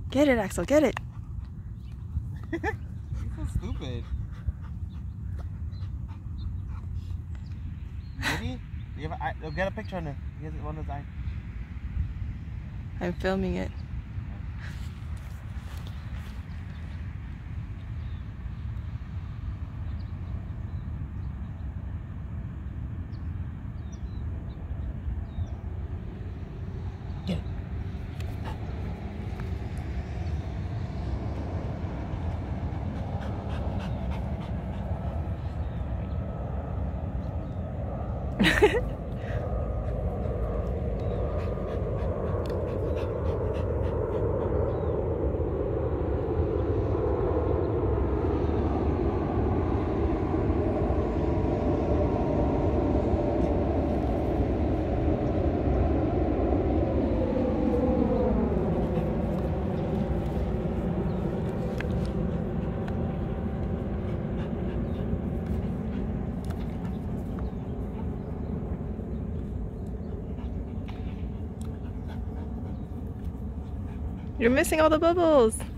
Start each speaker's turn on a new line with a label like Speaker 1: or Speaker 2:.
Speaker 1: Get it, Axel, get it.
Speaker 2: You're so stupid. Ready? You have a, get a picture on it. He has one of his eyes.
Speaker 1: I'm filming it.
Speaker 2: Get it.
Speaker 1: You're missing all the bubbles.